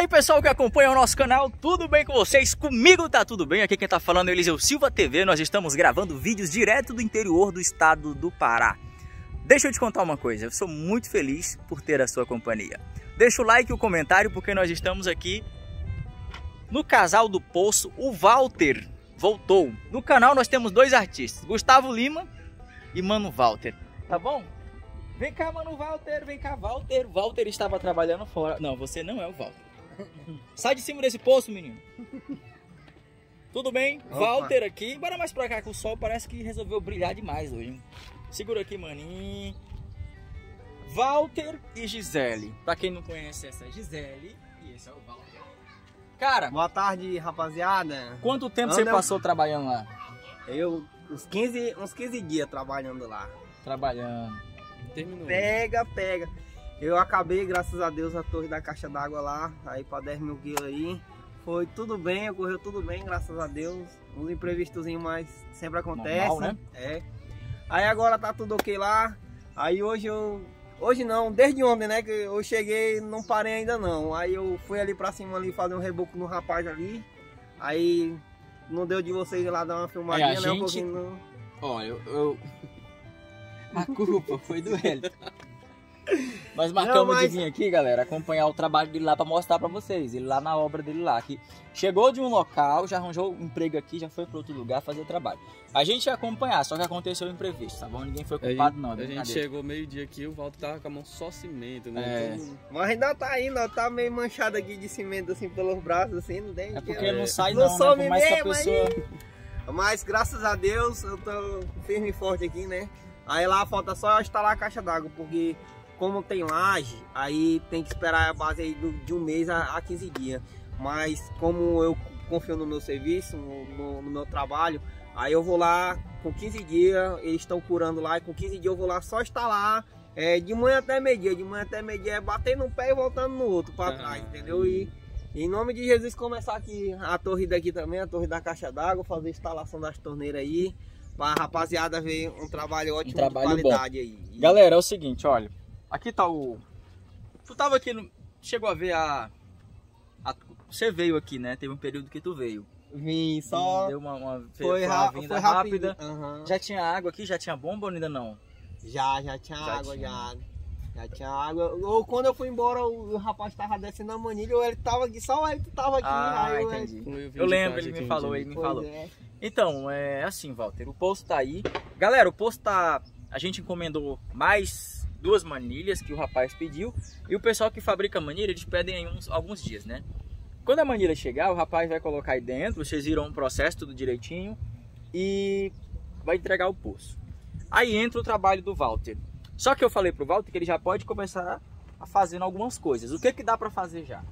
aí pessoal que acompanha o nosso canal, tudo bem com vocês? Comigo tá tudo bem, aqui quem tá falando é Eliseu Silva TV. Nós estamos gravando vídeos direto do interior do estado do Pará. Deixa eu te contar uma coisa, eu sou muito feliz por ter a sua companhia. Deixa o like e o comentário porque nós estamos aqui no Casal do Poço. O Walter voltou. No canal nós temos dois artistas, Gustavo Lima e Mano Walter, tá bom? Vem cá, Mano Walter, vem cá, Walter. Walter estava trabalhando fora. Não, você não é o Walter. Sai de cima desse poço, menino. Tudo bem? Opa. Walter aqui. Bora mais pra cá que o sol parece que resolveu brilhar demais hoje, hein? Segura aqui, maninho. Walter e Gisele. Pra quem não conhece, essa é a Gisele e esse é o Walter. Cara, boa tarde, rapaziada. Quanto tempo você passou trabalhando lá? Eu, uns 15 dias trabalhando lá. Trabalhando. Terminou. Pega. Eu acabei, graças a Deus, a torre da caixa d'água lá, aí para 10 mil quilos aí. Foi tudo bem, ocorreu tudo bem, graças a Deus. Uns imprevistozinhos, mas sempre acontece. Normal, né? É. Aí agora tá tudo ok lá. Aí hoje não, desde ontem, né, que eu cheguei, não parei ainda não. Aí eu fui ali pra cima ali fazer um reboco no rapaz ali. Aí não deu de vocês ir lá dar uma filmadinha, né? Um pouquinho não. Olha, a culpa foi do Hélio. Nós marcamos de vir aqui, galera, acompanhar o trabalho dele lá pra mostrar pra vocês. Ele lá na obra dele lá, que chegou de um local, já arranjou um emprego aqui, já foi pra outro lugar fazer trabalho. A gente ia acompanhar, só que aconteceu o imprevisto, tá bom? Ninguém foi culpado não. A gente chegou meio-dia aqui, o Walter tava com a mão só cimento, né? É. Mas ainda tá indo, tá meio manchado aqui de cimento assim pelos braços, assim, não tem. É porque não sai não, né? Por mais que a pessoa... Mas graças a Deus eu tô firme e forte aqui, né? Aí lá falta só instalar a caixa d'água, porque como tem laje, aí tem que esperar a base aí de um mês a 15 dias. Mas como eu confio no meu serviço, no meu trabalho, aí eu vou lá com 15 dias, eles estão curando lá, e com 15 dias eu vou lá só instalar, de manhã até meio-dia. De manhã até meio-dia é bater num pé e voltando no outro para trás, entendeu? E em nome de Jesus começar aqui a torre daqui também, a torre da caixa d'água, fazer a instalação das torneiras aí. Pra rapaziada ver um trabalho ótimo, de qualidade aí. Galera, é o seguinte, olha. Aqui tá o... Tu tava aqui, chegou a ver Você veio aqui, né? Teve um período que tu veio. Vim, só... Deu uma vinda rápida. Uhum. Já tinha água aqui? Já tinha bomba ou ainda não? Já tinha água. Já tinha água. Ou quando eu fui embora, o rapaz tava descendo a manilha, ou ele tava aqui, só ele que tava aqui. Aí entendi. Eu lembro, ele me falou. É. Então, é assim, Walter, o poço tá aí. Galera, o poço tá... A gente encomendou mais 2 manilhas que o rapaz pediu. E o pessoal que fabrica manilha, eles pedem aí alguns dias, né? Quando a manilha chegar, o rapaz vai colocar aí dentro. Vocês viram o processo, tudo direitinho. E vai entregar o poço. Aí entra o trabalho do Walter. Só que eu falei pro Walter que ele já pode começar a fazer algumas coisas. O que dá pra fazer já?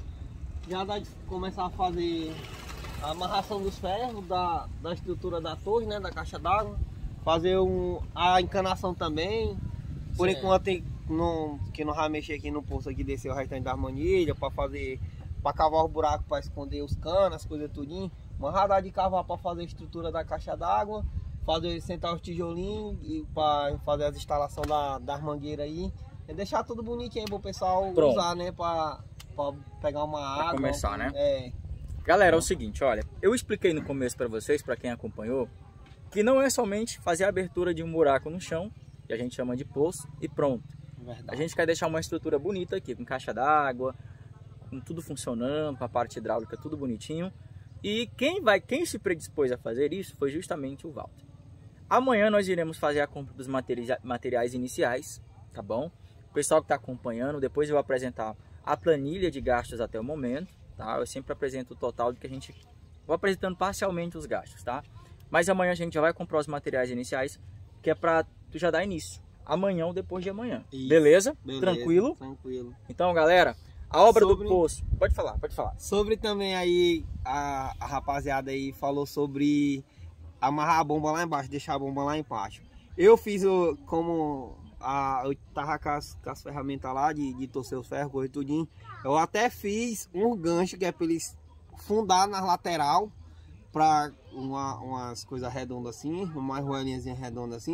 Já dá de começar a fazer a amarração dos ferros da estrutura da torre, né, da caixa d'água, fazer a encanação também. Por enquanto que não vai mexer aqui no poço aqui, descer o restante das manilhas para cavar os buracos, para esconder os canos, as coisas tudinho. Uma radar de cavar para fazer a estrutura da caixa d'água, sentar os tijolinhos e para fazer as instalações das mangueiras aí, e deixar tudo bonitinho para o pessoal usar, né, para pegar uma água. Pra começar, né? É. Galera, é o seguinte, olha, eu expliquei no começo para vocês, para quem acompanhou, que não é somente fazer a abertura de um buraco no chão, que a gente chama de poço, e pronto. Verdade. A gente quer deixar uma estrutura bonita aqui, com caixa d'água, com tudo funcionando, com a parte hidráulica tudo bonitinho. E quem se predispôs a fazer isso foi justamente o Walter. Amanhã nós iremos fazer a compra dos materiais iniciais, tá bom? O pessoal que está acompanhando, depois eu vou apresentar a planilha de gastos até o momento. Tá? Eu sempre apresento o total do que a gente... Vou apresentando parcialmente os gastos, tá? Mas amanhã a gente já vai comprar os materiais iniciais, que é pra tu já dar início. Amanhã ou depois de amanhã. Isso. Beleza? Tranquilo? Tranquilo. Então, galera, a obra do poço... Pode falar. Sobre também aí, a rapaziada aí falou sobre amarrar a bomba lá embaixo, deixar a bomba lá embaixo. Eu fiz como... eu tava com as ferramentas lá de torcer os ferros, correr tudinho. Eu até fiz um gancho que é para eles fundar na lateral, para umas coisas redondas assim, umas roelinhas redondas assim,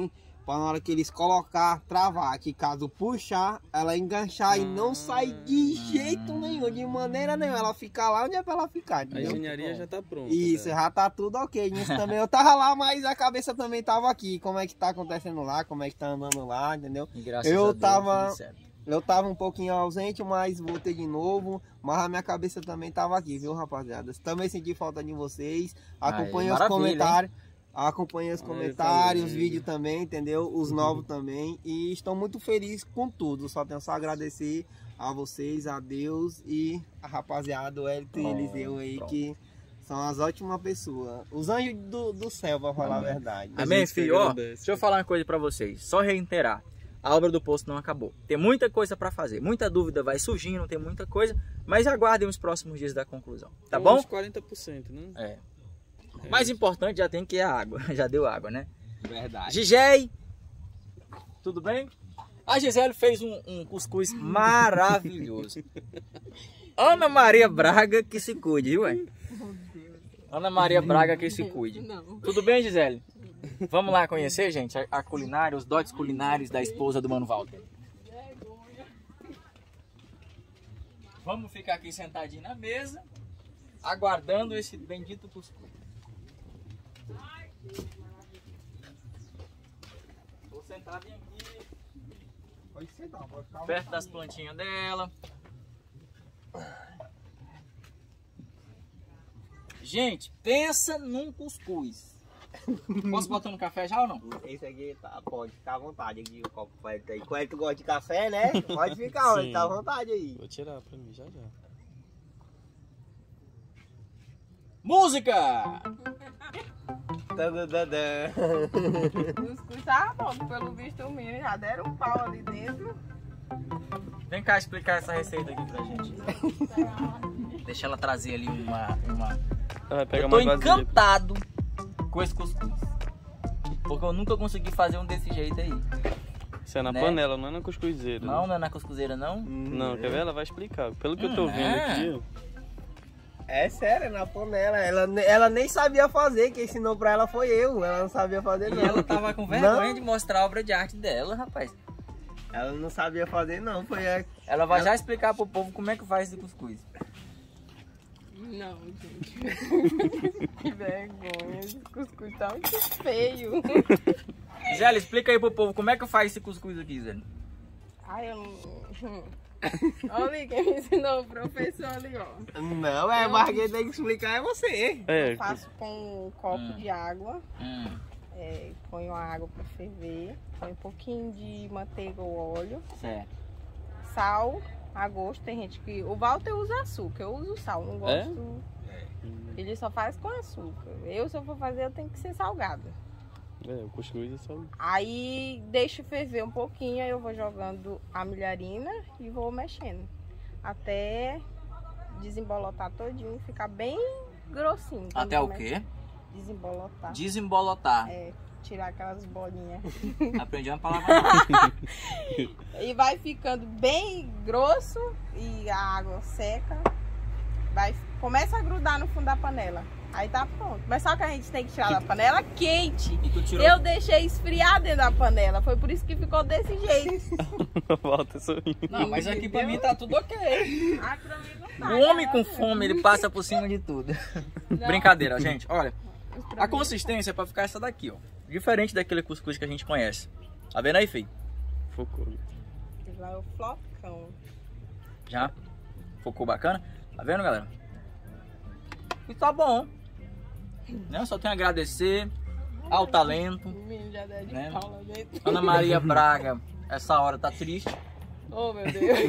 Pra na hora que eles colocar, travar. Que caso puxar, ela enganchar e não sair de jeito nenhum, de maneira nenhuma. Ela ficar lá onde é pra ela ficar, A entendeu? engenharia já tá pronta. Isso, né? já tá tudo ok. Nisso também eu tava lá, mas a cabeça também tava aqui. Como é que tá acontecendo lá, como é que tá andando lá, entendeu? E graças Eu a Deus, tava- tudo certo. Eu tava um pouquinho ausente, mas voltei de novo. Mas a minha cabeça também tava aqui, viu, rapaziada? Também senti falta de vocês. Acompanhei os maravilha, comentários. Acompanhei os comentários, os valeu. vídeos também, entendeu? Os novos também. E estou muito feliz com tudo. Só tenho só a agradecer a vocês, a Deus e a rapaziada, o Elton e Pronto, Eliseu aí, pronto. que são as ótimas pessoas. Os anjos do céu, pra falar a verdade. Amém, gente filho. Ó, agradece. deixa eu falar uma coisa pra vocês. Só reiterar. A obra do posto não acabou. Tem muita coisa pra fazer. Muita dúvida vai surgindo, tem muita coisa. Mas aguardem os próximos dias da conclusão. Tá bom? Uns 40%, né? É. O mais importante já tem que é a água. Já deu água, né? Verdade. Gisele, tudo bem? A Gisele fez um cuscuz maravilhoso. Ana Maria Braga que se cuide, viu, ué? Ana Maria Braga que se cuide. Não. Tudo bem, Gisele? Vamos lá conhecer, gente, a culinária, os dotes culinários da esposa do Mano Walter. Vamos ficar aqui sentadinho na mesa, aguardando esse bendito cuscuz. Vou sentar bem aqui, Pode sentar, pode ficar. perto das plantinhas dela. Gente, pensa num cuscuz. Posso botar no café já ou não? Esse aqui tá, pode ficar à vontade aqui, o copo vai aí. Quando tu gosta de café, né? Pode ficar, Sim. tá à vontade aí. Vou tirar pra mim já já. Música! Tadadadã. Os custos estavam bom, pelo visto o menino já deram um pau ali dentro. Vem cá explicar essa receita aqui pra gente. Deixa ela trazer ali uma... Vai pegar Eu tô uma vasilha. encantado com esse cuscuz. Porque eu nunca consegui fazer um desse jeito aí. Isso é na né? panela, não é na cuscuzeira. Não, não é na cuscuzeira, não? Não, quer ver? Ela vai explicar. Pelo que eu tô vendo é. aqui, ó. É sério, é na panela. Ela nem sabia fazer, quem ensinou pra ela foi eu. Ela não sabia fazer, E não. ela tava com vergonha Não. de mostrar a obra de arte dela, rapaz. Ela não sabia fazer, não. Foi a... Ela vai já explicar pro povo como é que faz esse cuscuz. Não, gente. Que vergonha. Esse cuscuz tá muito feio. Zé, explica aí pro povo como é que faz esse cuscuz aqui, Zé. Ai, eu não... Olha quem me ensinou, o professor ali, ó. Não, mas quem tem que explicar é você. É, Eu faço com um copo de água. Ponho a água pra ferver. Põe um pouquinho de manteiga ou óleo. Certo. Sal a gosto. Tem gente que... O Walter usa açúcar, eu uso sal. Não gosto... Ele só faz com açúcar. Eu, se eu for fazer, eu tenho que ser salgada. o cuscuz é só... Aí deixo ferver um pouquinho, aí eu vou jogando a milharina e vou mexendo. Até desembolotar todinho e ficar bem grossinho. Quando Até o começa quê? a Desembolotar. Desembolotar. É, tirar aquelas bolinhas. Aprendi uma palavra nova. E vai ficando bem grosso e a água seca. Começa a grudar no fundo da panela. Aí tá pronto. Mas só que a gente tem que tirar da panela quente. E tu tirou... Eu deixei esfriar dentro da panela. Foi por isso que ficou desse jeito. Volta sorrindo. Não, mas aqui pra mim tá tudo ok. Ah, pra mim não tá. O homem com fome, ele passa por cima de tudo. Brincadeira, gente. Olha, a consistência é pra ficar essa daqui, ó. Diferente daquele cuscuz que a gente conhece. Tá vendo aí, filho? Focou. Lá é o flocão. Já? Focou bacana? Tá vendo, galera? E tá bom. Né? Só tenho a agradecer ao talento. O menino já deu de Né? pau lá dentro. Ana Maria Braga, essa hora tá triste. Oh, meu Deus.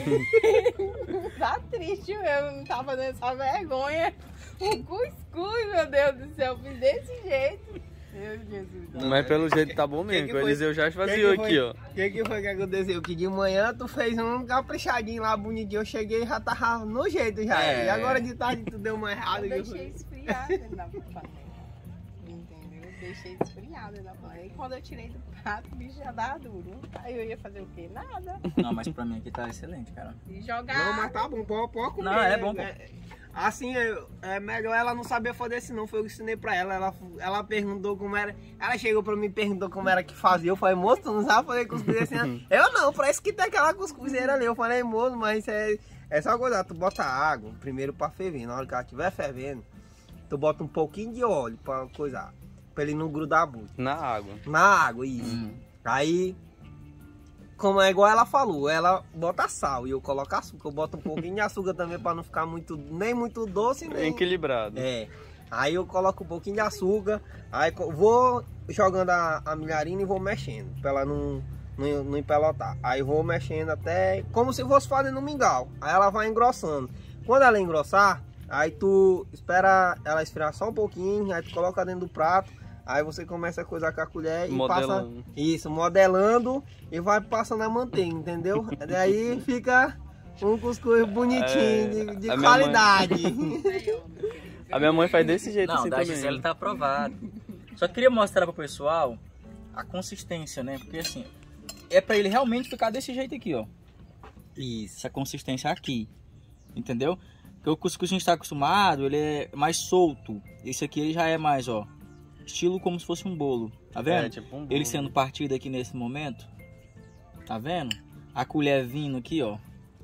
Tá triste mesmo. Não tá fazendo essa vergonha. Um cuscuz, meu Deus do céu. Fiz desse jeito. Meu Jesus. Mas pelo jeito tá bom mesmo, Que que o foi? Eliseu já esvaziou Que aqui, ó. O que foi que aconteceu? Que de manhã tu fez um caprichadinho lá, bonitinho. Eu cheguei e já tava no jeito já. É. E agora de tarde tu deu uma errada. Eu que deixei esfriar dentro da panela. Entendeu? Eu deixei esfriar dentro da panela. E quando eu tirei do prato, o bicho já dava duro. Aí eu ia fazer o quê? Nada. Não, mas pra mim aqui tá excelente, cara. E jogar. Não, mas tá bom, pode comer. Não, é bom, pô. Assim, é melhor ela não saber fazer assim não. Foi eu que ensinei pra ela. Ela perguntou como era. Ela chegou pra mim e perguntou como era que fazia. Eu falei, moço, tu não sabe fazer cuscuz assim? Eu não, parece que tem aquela cuscuzeira ali. Eu falei, moço, mas é só coisa. Tu bota água primeiro pra ferver. Na hora que ela estiver fervendo, tu bota um pouquinho de óleo pra coisar. Pra ele não grudar muito. Na água. Na água, isso. Aí, como é igual ela falou, ela bota sal e eu coloco açúcar. Eu boto um pouquinho de açúcar também pra não ficar nem muito doce, nem... Equilibrado. É. Aí eu coloco um pouquinho de açúcar, aí vou jogando a milharina e vou mexendo, pra ela não empelotar. Aí vou mexendo até como se fosse fazendo um mingau. Aí ela vai engrossando. Quando ela engrossar, aí tu espera ela esfriar só um pouquinho, aí tu coloca dentro do prato. Aí você começa a coisar com a colher e modelando. passa isso, modelando e vai passando a manteiga, entendeu? Daí fica um cuscuz bonitinho, de qualidade. A minha mãe faz desse jeito Não, assim da também. Gisele tá aprovado. Só queria mostrar pro pessoal a consistência, né? Porque assim, é pra ele realmente ficar desse jeito aqui, ó. Isso. Essa consistência aqui, entendeu? Porque o cuscuz que a gente tá acostumado, ele é mais solto. Esse aqui ele já é mais, ó, estilo como se fosse um bolo, tá vendo? É, tipo um bolo. Ele sendo partido aqui nesse momento, tá vendo? A colher vindo aqui, ó.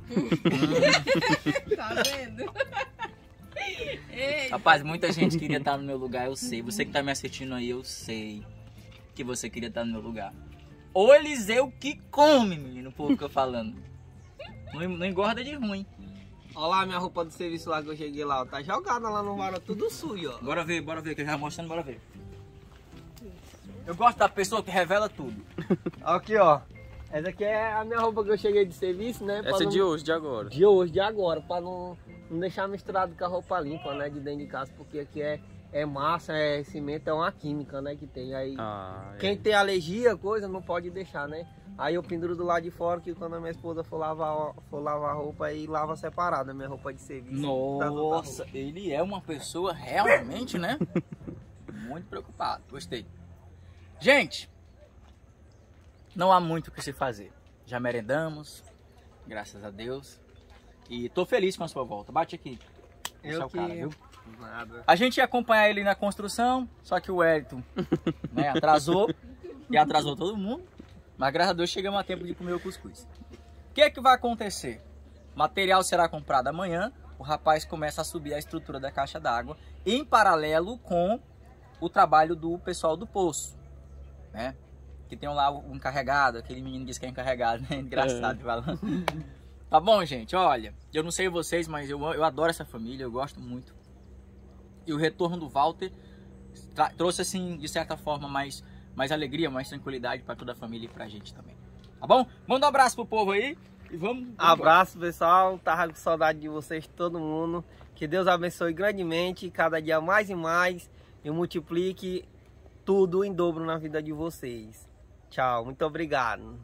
Tá vendo? Ei, Rapaz, muita gente queria estar no meu lugar, eu sei. Você que tá me assistindo aí, eu sei que você queria estar no meu lugar. Ô Eliseu que come, menino, o povo fica falando. Não engorda de ruim. Olha lá a minha roupa do serviço lá que eu cheguei lá, ó. Tá jogada lá no varal, tudo sujo, ó. Bora ver, que eu já mostrando, bora ver. Eu gosto da pessoa que revela tudo. Aqui, ó. Essa aqui é a minha roupa que eu cheguei de serviço, né? Essa é de hoje, de agora. De hoje, de agora, pra não deixar misturado com a roupa limpa, né? De dentro de casa, porque aqui é massa, é cimento, é uma química, né? Que tem aí. Quem tem alergia, coisa, não pode deixar, né? Aí eu penduro do lado de fora, que quando a minha esposa for lavar a roupa, aí lava separada a minha roupa de serviço. Nossa, ele é uma pessoa realmente, né? Muito preocupado, gostei. Gente, não há muito o que se fazer. Já merendamos, graças a Deus. E tô feliz com a sua volta. Bate aqui. Esse é o cara, viu? Nada. A gente ia acompanhar ele na construção, só que o Wellington, né, atrasou. E atrasou todo mundo. Mas graças a Deus chegamos a tempo de comer o cuscuz. O que é que vai acontecer? O material será comprado amanhã. O rapaz começa a subir a estrutura da caixa d'água em paralelo com o trabalho do pessoal do poço, né? Que tem lá o encarregado, aquele menino disse que é encarregado, né? Engraçado falando. Tá bom, gente? Olha, eu não sei vocês, mas eu adoro essa família, eu gosto muito. E o retorno do Walter trouxe, assim, de certa forma, mais alegria, mais tranquilidade para toda a família e pra gente também. Tá bom? Manda um abraço pro povo aí e vamos... Abraço, pessoal. Tava com saudade de vocês, todo mundo. Que Deus abençoe grandemente, cada dia mais e mais. E multiplique tudo em dobro na vida de vocês. Tchau, muito obrigado.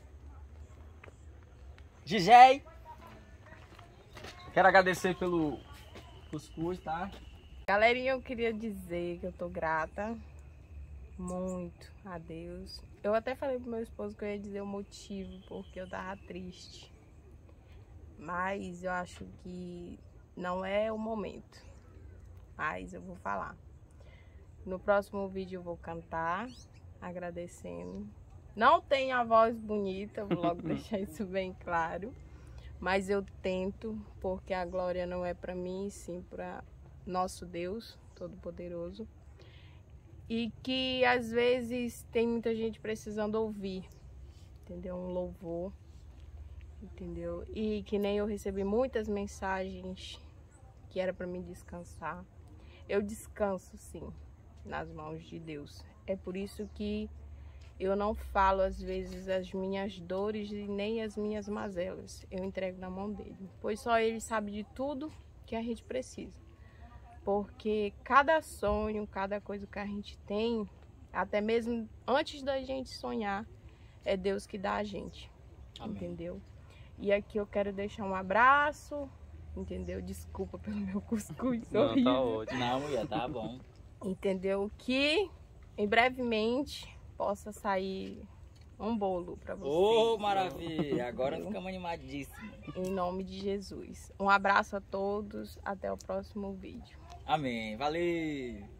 Gigé, quero agradecer pelo cuscuz, tá? galerinha, eu queria dizer que eu tô grata muito a Deus. Eu até falei pro meu esposo que eu ia dizer o motivo, porque eu tava triste. Mas eu acho que não é o momento. Mas eu vou falar. No próximo vídeo eu vou cantar, agradecendo. Não tenho a voz bonita, vou logo deixar isso bem claro. Mas eu tento, porque a glória não é para mim, sim para nosso Deus Todo-Poderoso. E que às vezes tem muita gente precisando ouvir, entendeu? Um louvor, entendeu? E que nem eu recebi muitas mensagens que era para mim descansar. Eu descanso sim nas mãos de Deus. É por isso que eu não falo às vezes as minhas dores e nem as minhas mazelas. Eu entrego na mão dele, pois só ele sabe de tudo que a gente precisa. Porque cada sonho, cada coisa que a gente tem, até mesmo antes da gente sonhar, é Deus que dá a gente. Amém. Entendeu? E aqui eu quero deixar um abraço, entendeu? Desculpa pelo meu cuscuz. Não, tá ótimo. Não, mulher, tá bom. Entendeu? Que em brevemente possa sair um bolo pra vocês. Ô, maravilha! Agora ficamos animadíssimos. Em nome de Jesus. Um abraço a todos. Até o próximo vídeo. Amém. Valeu!